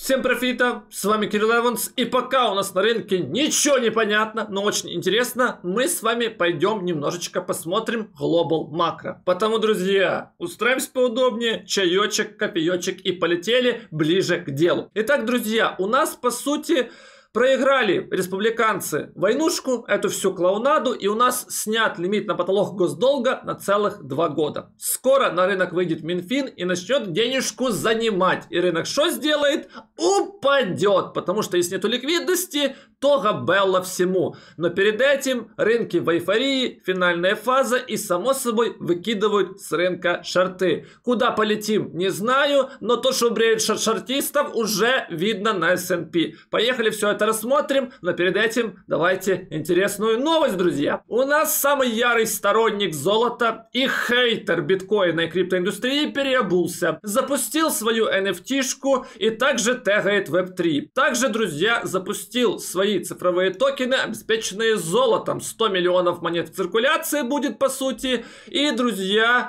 Всем профита, с вами Кирилл Эванс, и пока у нас на рынке ничего не понятно, но очень интересно, мы с вами пойдем немножечко посмотрим Global Macro. Потому, друзья, устраиваемся поудобнее, чаечек, кофеечек и полетели ближе к делу. Итак, друзья, у нас по сути... Проиграли республиканцы войнушку, эту всю клоунаду, и у нас снят лимит на потолок госдолга на целых 2 года. Скоро на рынок выйдет Минфин и начнет денежку занимать. И рынок что сделает? Упадет, потому что если нету ликвидности, то габелла всему. Но перед этим рынки в эйфории, финальная фаза и само собой выкидывают с рынка шорты. Куда полетим, не знаю, но то, что бреют шортистов, уже видно на S&P. Поехали все это рассмотрим, но перед этим давайте интересную новость, друзья. У нас самый ярый сторонник золота и хейтер биткоина и криптоиндустрии переобулся, запустил свою NFT-шку и также тегает Web3. Также, друзья, запустил свои цифровые токены, обеспеченные золотом. 100 миллионов монет в циркуляции будет по сути. И, друзья,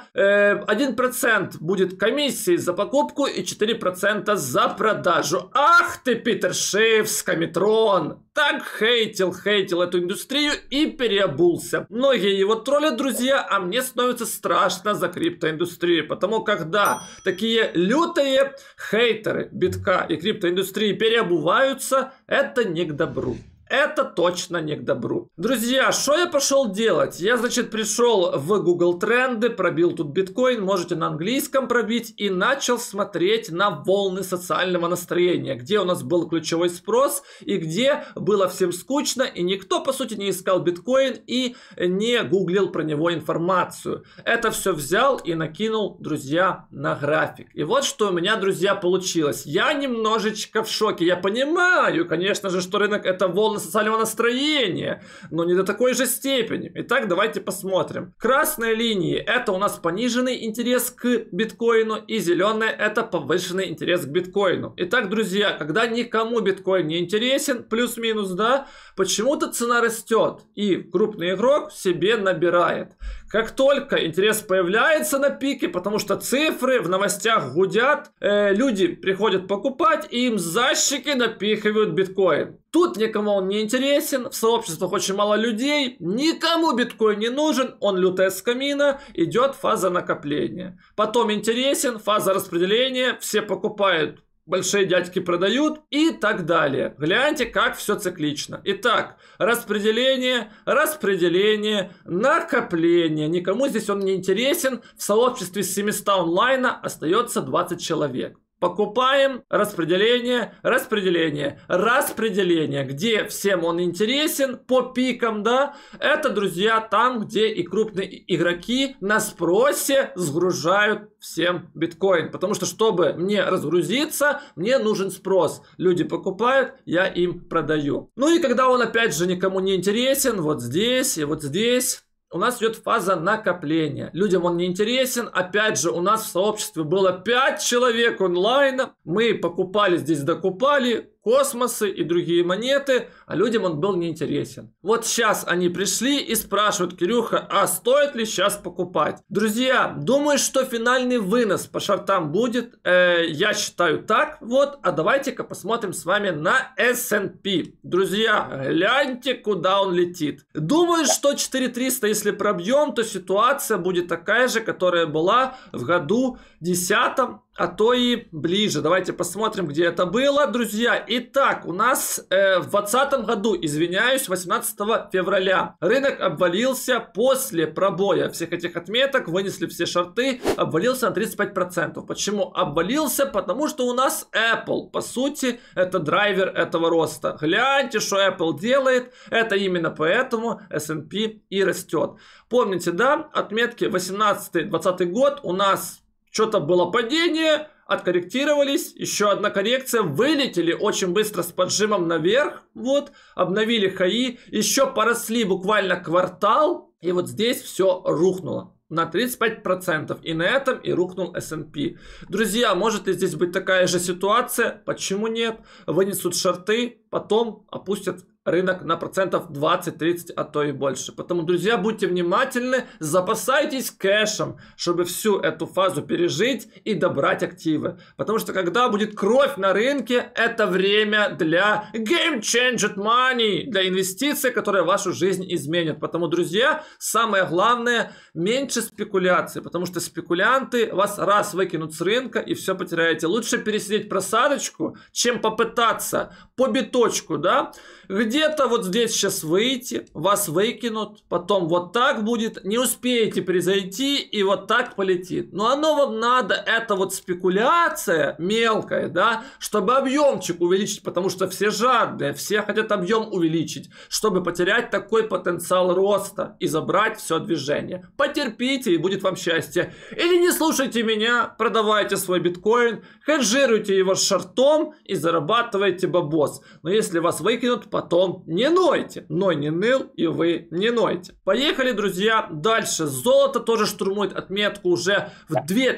1% будет комиссии за покупку и 4% за продажу. Ах ты, Питер Шиф, Скаметрон! Так хейтил эту индустрию и переобулся. Многие его троллят, друзья, а мне становится страшно за криптоиндустрию. Потому когда такие лютые хейтеры битка и криптоиндустрии переобуваются, это не к добру. Это точно не к добру. Друзья, что я пошел делать? Я, значит, пришел в Google Тренды, пробил тут биткоин, можете на английском пробить, и начал смотреть на волны социального настроения, где у нас был ключевой спрос, и где было всем скучно, и никто, по сути, не искал биткоин и не гуглил про него информацию. Это все взял и накинул, друзья, на график. И вот что у меня, друзья, получилось. Я немножечко в шоке. Я понимаю, конечно же, что рынок это волны социального настроения, но не до такой же степени. Итак, давайте посмотрим. Красные линии — это у нас пониженный интерес к биткоину, и зеленые — это повышенный интерес к биткоину. Итак, друзья, когда никому биткоин не интересен, плюс-минус, да, почему-то цена растет, и крупный игрок себе набирает. Как только интерес появляется на пике, потому что цифры в новостях гудят, люди приходят покупать, и им защики напихивают биткоин. Тут никому он не интересен, в сообществах очень мало людей, никому биткоин не нужен, он лютая скамина, идет фаза накопления. Потом интересен, фаза распределения, все покупают, большие дядьки продают и так далее. Гляньте, как все циклично. Итак, распределение, накопление. Никому здесь он не интересен, в сообществе с 700 онлайна остается 20 человек. Покупаем, распределение, где всем он интересен по пикам, да, это, друзья, там, где и крупные игроки на спросе сгружают всем биткоин, потому что, чтобы мне разгрузиться, мне нужен спрос, люди покупают, я им продаю. Ну и когда он опять же никому не интересен, вот здесь и вот здесь, у нас идет фаза накопления. Людям он не интересен. Опять же, у нас в сообществе было 5 человек онлайна. Мы покупали здесь, докупали космосы и другие монеты, а людям он был неинтересен. Вот сейчас они пришли и спрашивают: Кирюха, а стоит ли сейчас покупать? Друзья, думаю, что финальный вынос по шортам будет. Я считаю так. Вот, а давайте-ка посмотрим с вами на S&P. Друзья, гляньте, куда он летит. Думаю, что 4300, если пробьем, то ситуация будет такая же, которая была в году 10-м, а то и ближе. Давайте посмотрим, где это было, друзья. Итак, у нас в 2020 году, извиняюсь, 18 февраля рынок обвалился после пробоя всех этих отметок, вынесли все шорты, обвалился на 35%. Почему обвалился? Потому что у нас Apple, по сути, это драйвер этого роста. Гляньте, что Apple делает. Это именно поэтому S&P и растет. Помните, да, отметки 18-20 год у нас что-то было падение, откорректировались, еще одна коррекция, вылетели очень быстро с поджимом наверх, вот, обновили хаи, еще поросли буквально квартал, и вот здесь все рухнуло на 35%, и на этом и рухнул S&P. Друзья, может ли здесь быть такая же ситуация? Почему нет? Вынесут шорты, потом опустят рынок на процентов 20-30, а то и больше. Поэтому, друзья, будьте внимательны, запасайтесь кэшем, чтобы всю эту фазу пережить и добрать активы. Потому что когда будет кровь на рынке, это время для game changed money, для инвестиций, которые вашу жизнь изменят. Поэтому, друзья, самое главное, меньше спекуляций, потому что спекулянты вас раз выкинут с рынка и все потеряете. Лучше пересидеть просадочку, чем попытаться по биточку, да, где-то вот здесь сейчас выйти, вас выкинут, потом вот так будет, не успеете произойти и вот так полетит. Но оно вам надо, это вот спекуляция мелкая, да, чтобы объемчик увеличить, потому что все жадные, все хотят объем увеличить, чтобы потерять такой потенциал роста и забрать все движение. Потерпите и будет вам счастье. Или не слушайте меня, продавайте свой биткоин, хеджируйте его шортом и зарабатывайте бабос. Но если вас выкинут, потом не нойте. Ной не ныл, и вы не нойте. Поехали, друзья, дальше. Золото тоже штурмует отметку уже в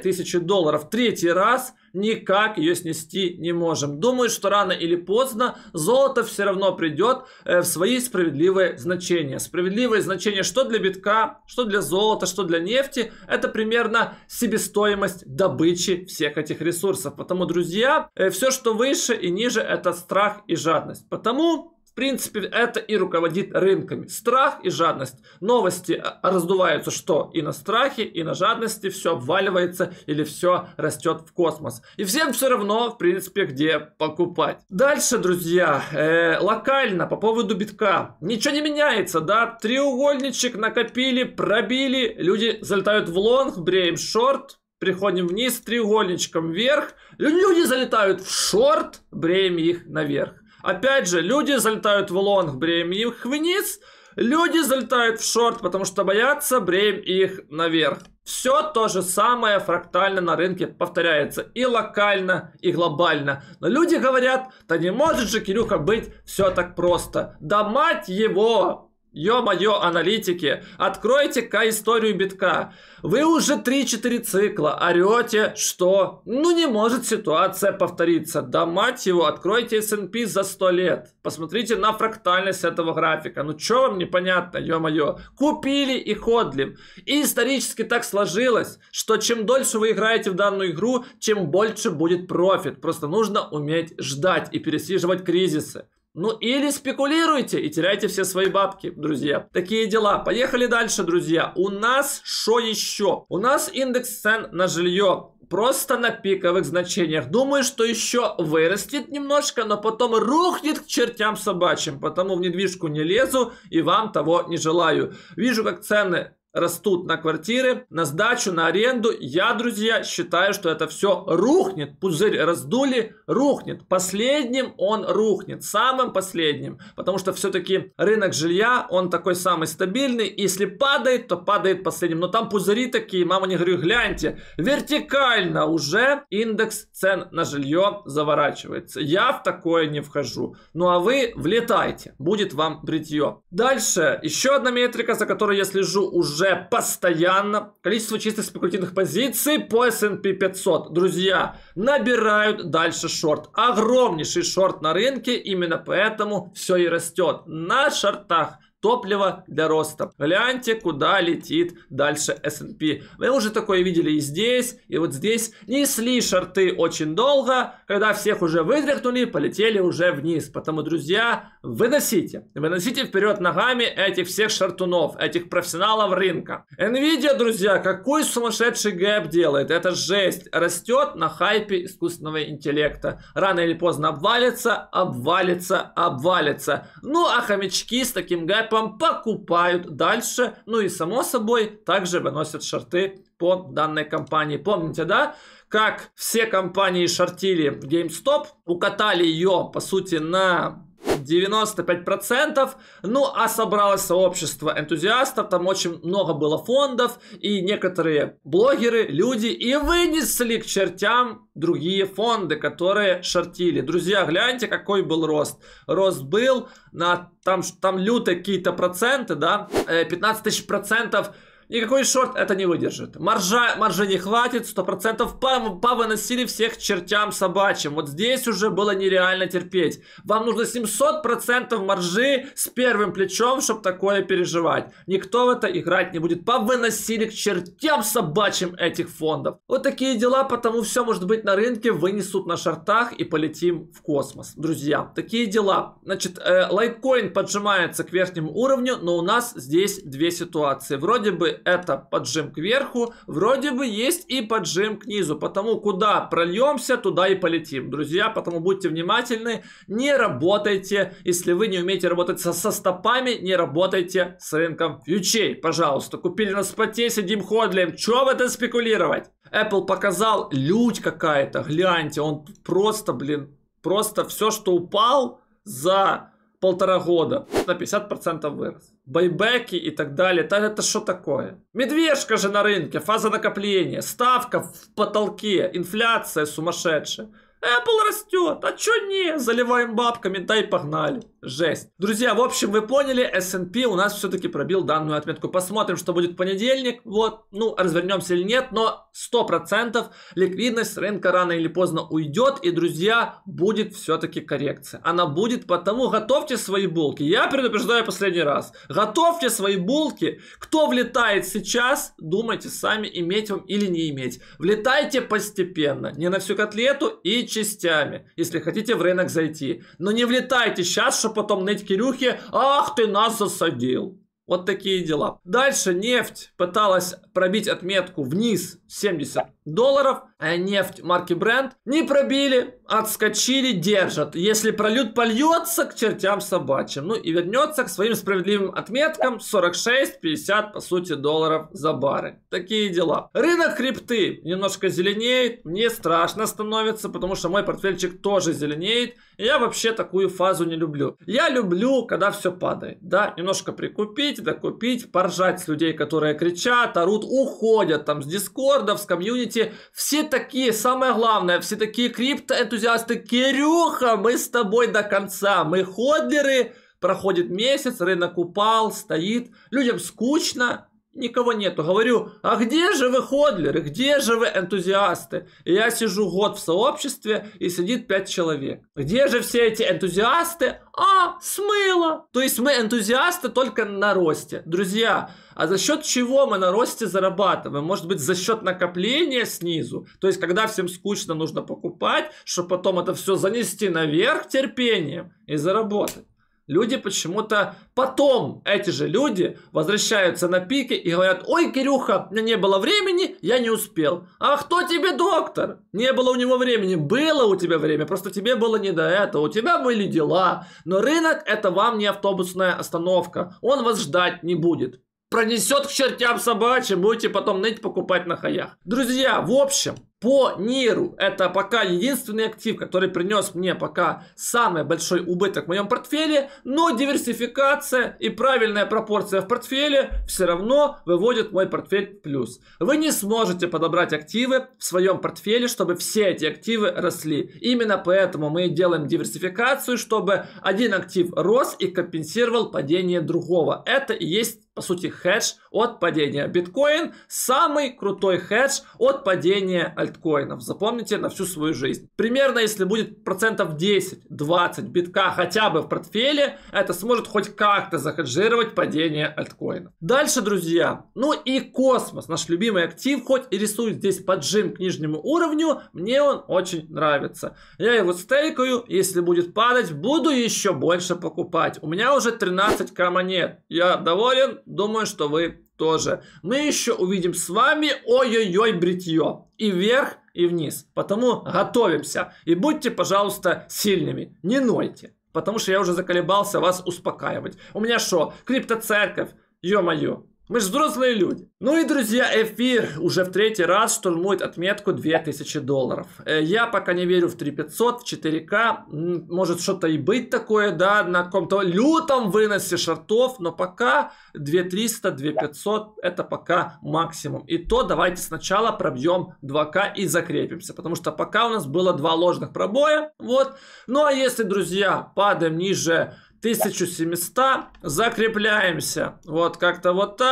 $2000. Третий раз. Никак ее снести не можем. Думаю, что рано или поздно золото все равно придет в свои справедливые значения. Справедливые значения что для битка, что для золота, что для нефти. Это примерно себестоимость добычи всех этих ресурсов. Потому, друзья, все, что выше и ниже, это страх и жадность. Потому... В принципе, это и руководит рынками. Страх и жадность. Новости раздуваются что? И на страхе, и на жадности. Все обваливается или все растет в космос. И всем все равно, в принципе, где покупать. Дальше, друзья, локально по поводу битка. Ничего не меняется, да? Треугольничек накопили, пробили. Люди залетают в лонг, бреем шорт. Приходим вниз, треугольничком вверх. Люди залетают в шорт, бреем их наверх. Опять же, люди залетают в лонг, бреем их вниз. Люди залетают в шорт, потому что боятся, бреем их наверх. Все то же самое фрактально на рынке повторяется. И локально, и глобально. Но люди говорят, да не может же, Кирюха, быть все так просто. Да мать его! Ё-моё, аналитики, откройте-ка историю битка. Вы уже 3-4 цикла орете, что ну не может ситуация повториться. Да мать его, откройте S&P за 100 лет. Посмотрите на фрактальность этого графика. Ну чё вам непонятно, ё-моё. Купили и ходлим. И исторически так сложилось, что чем дольше вы играете в данную игру, чем больше будет профит. Просто нужно уметь ждать и пересиживать кризисы. Ну или спекулируйте и теряйте все свои бабки, друзья. Такие дела. Поехали дальше, друзья. У нас что еще? У нас индекс цен на жилье. Просто на пиковых значениях. Думаю, что еще вырастет немножко, но потом рухнет к чертям собачьим. Потому в недвижку не лезу и вам того не желаю. Вижу, как цены растут на квартиры, на сдачу, на аренду. Я, друзья, считаю, что это все рухнет. Пузырь раздули, рухнет. Последним он рухнет. Самым последним. Потому что все-таки рынок жилья, он такой самый стабильный. Если падает, то падает последним. Но там пузыри такие, мама не говорю, гляньте. Вертикально уже индекс цен на жилье заворачивается. Я в такое не вхожу. Ну а вы влетайте. Будет вам бритье. Дальше. Еще одна метрика, за которой я слежу уже постоянно. Количество чистых спекулятивных позиций по S&P 500. Друзья, набирают дальше шорт. Огромнейший шорт на рынке. Именно поэтому все и растет. На шортах. Топливо для роста. Гляньте, куда летит дальше S&P. Вы уже такое видели и здесь, и вот здесь. Несли шорты очень долго. Когда всех уже вытряхнули, полетели уже вниз. Потому, друзья, выносите. Выносите вперед ногами этих всех шортунов, этих профессионалов рынка. Nvidia, друзья, какой сумасшедший гэп делает. Это жесть. Растет на хайпе искусственного интеллекта. Рано или поздно обвалится, обвалится, обвалится. Ну, а хомячки с таким гэпом покупают дальше, ну и само собой также выносят шорты по данной компании. Помните, да, как все компании шортили GameStop, укатали ее по сути на 95%, ну а собралось сообщество энтузиастов, там очень много было фондов, и некоторые блогеры, люди и вынесли к чертям другие фонды, которые шортили. Друзья, гляньте, какой был рост. Рост был на там лютые какие-то проценты, да, 15 000%. Никакой шорт это не выдержит. Маржи не хватит, 100% повыносили всех к чертям собачьим. Вот здесь уже было нереально терпеть. Вам нужно 700% маржи с первым плечом, чтобы такое переживать. Никто в это играть не будет. Повыносили к чертям собачьим этих фондов. Вот такие дела, потому все может быть на рынке, вынесут на шортах и полетим в космос. Друзья, такие дела. Значит, лайткоин поджимается к верхнему уровню, но у нас здесь две ситуации. Вроде бы это поджим кверху, вроде бы есть и поджим к низу. Потому куда прольемся, туда и полетим. Друзья, потому будьте внимательны, не работайте. Если вы не умеете работать со стопами, не работайте с рынком фьючей. Пожалуйста, купили на споте, сидим ходлим. Чё в это спекулировать? Apple показал лють какая-то. Гляньте, он просто, просто все, что упал за 1,5 года, на 50% вырос. Байбеки и так далее. Это что такое? Медвежка же на рынке, фаза накопления, ставка в потолке, инфляция сумасшедшая. Apple растет, а чё не? Заливаем бабками, да и погнали. Жесть. Друзья, в общем, вы поняли, S&P у нас все-таки пробил данную отметку. Посмотрим, что будет в понедельник. Вот, ну, развернемся или нет, но 100% ликвидность рынка рано или поздно уйдет. И, друзья, будет все-таки коррекция. Она будет, потому готовьте свои булки. Я предупреждаю последний раз. Готовьте свои булки. Кто влетает сейчас, думайте сами, иметь вам или не иметь. Влетайте постепенно, не на всю котлету и частями, если хотите в рынок зайти. Но не влетайте сейчас, чтобы потом ныть Кирюхе: ах, ты нас засадил. Вот такие дела. Дальше нефть пыталась пробить отметку вниз $70. А нефть марки Brent не пробили, отскочили, держат. Если прольют, польется к чертям собачьим. Ну и вернется к своим справедливым отметкам 46-50, по сути, долларов за бары. Такие дела. Рынок крипты немножко зеленеет. Мне страшно становится, потому что мой портфельчик тоже зеленеет. Я вообще такую фазу не люблю. Я люблю, когда все падает. Да, немножко прикупить, докупить, поржать с людей, которые кричат, орут, уходят там с дискордов, с комьюнити. Все такие, самое главное, все такие криптоэнтузиасты. Кирюха, мы с тобой до конца. Мы ходлеры. Проходит месяц, рынок упал, стоит. Людям скучно. Никого нету. Говорю, а где же вы ходлеры, где же вы энтузиасты? И я сижу год в сообществе, и сидит 5 человек. Где же все эти энтузиасты? А, смыло. То есть мы энтузиасты только на росте. Друзья, а за счет чего мы на росте зарабатываем? Может быть, за счет накопления снизу? То есть, когда всем скучно, нужно покупать, чтобы потом это все занести наверх терпением и заработать. Люди почему-то потом, эти же люди, возвращаются на пике и говорят: ой, Кирюха, у меня не было времени, я не успел. А кто тебе доктор? Не было у него времени. Было у тебя время, просто тебе было не до этого. У тебя были дела. Но рынок — это вам не автобусная остановка. Он вас ждать не будет. Пронесет к чертям собачьим, будете потом ныть, покупать на хаях. Друзья, в общем, по НИРу это пока единственный актив, который принес мне пока самый большой убыток в моем портфеле, но диверсификация и правильная пропорция в портфеле все равно выводит мой портфель в плюс. Вы не сможете подобрать активы в своем портфеле, чтобы все эти активы росли. Именно поэтому мы делаем диверсификацию, чтобы один актив рос и компенсировал падение другого. Это и есть, по сути, хедж от падения. Биткоин — самый крутой хедж от падения альткоинов. Запомните на всю свою жизнь. Примерно, если будет процентов 10-20 битка хотя бы в портфеле, это сможет хоть как-то захеджировать падение альткоинов. Дальше, друзья, ну и космос, наш любимый актив, хоть и рисует здесь поджим к нижнему уровню, мне он очень нравится. Я его стейкаю, если будет падать, буду еще больше покупать. У меня уже 13к монет. Я доволен, думаю, что вы тоже. Мы еще увидим с вами ой-ой-ой бритье. И вверх, и вниз. Потому готовимся. И будьте, пожалуйста, сильными. Не нойте. Потому что я уже заколебался вас успокаивать. У меня что, криптоцерковь? Ё-моё. Мы же взрослые люди. Ну и, друзья, эфир уже в 3-й раз штурмует отметку $2000. Я пока не верю в 3500, в 4К. Может что-то и быть такое, да, на каком-то лютом выносе шортов. Но пока 2300, 2500 это пока максимум. И то давайте сначала пробьем 2К и закрепимся. Потому что пока у нас было 2 ложных пробоя. Вот. Ну а если, друзья, падаем ниже 1700, закрепляемся вот как-то вот так,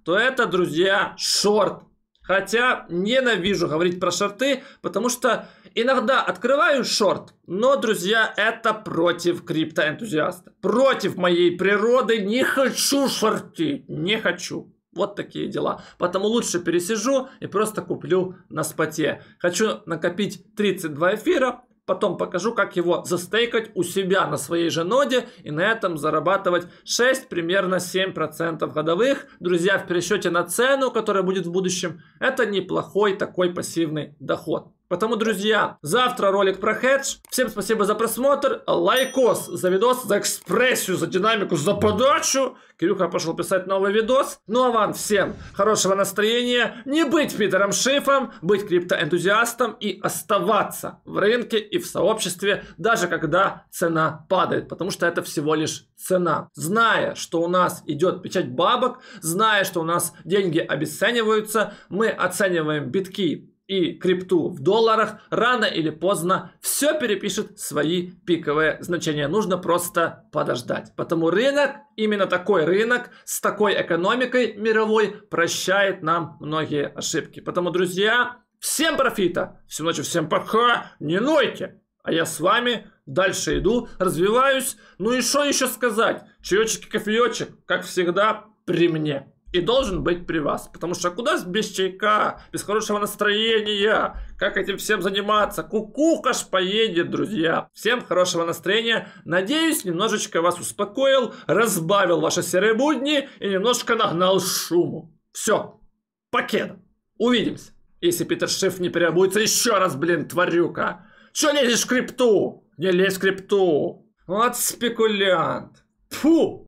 то это, друзья, шорт. Хотя ненавижу говорить про шорты, потому что иногда открываю шорт, но, друзья, это против криптоэнтузиаста. Против моей природы, не хочу шортить, не хочу. Вот такие дела. Потому лучше пересижу и просто куплю на споте. Хочу накопить 32 эфира. Потом покажу, как его застейкать у себя на своей же ноде и на этом зарабатывать 6, примерно 7% годовых. Друзья, в пересчете на цену, которая будет в будущем, это неплохой такой пассивный доход. Потому, друзья, завтра ролик про хедж. Всем спасибо за просмотр. Лайкос за видос, за экспрессию, за динамику, за подачу. Кирюха пошел писать новый видос. Ну а вам всем хорошего настроения. Не быть Питером Шифом, быть криптоэнтузиастом и оставаться в рынке и в сообществе, даже когда цена падает. Потому что это всего лишь цена. Зная, что у нас идет печать бабок, зная, что у нас деньги обесцениваются, мы оцениваем битки и крипту в долларах, рано или поздно все перепишет свои пиковые значения. Нужно просто подождать. Потому рынок, именно такой рынок, с такой экономикой мировой, прощает нам многие ошибки. Потому, друзья, всем профита, всю ночь, всем пока, не нойте. А я с вами дальше иду, развиваюсь. Ну и что еще сказать? Чаечек и кофеечек, как всегда, при мне. И должен быть при вас. Потому что куда без чайка, без хорошего настроения? Как этим всем заниматься? Кукуха ж поедет, друзья. Всем хорошего настроения. Надеюсь, немножечко вас успокоил, разбавил ваши серые будни и немножко нагнал шуму. Все. Покеда. Увидимся. Если Питер Шиф не переобуется еще раз, блин, тварюка. Че лезешь в крипту? Не лезь в крипту. Вот спекулянт. Фу.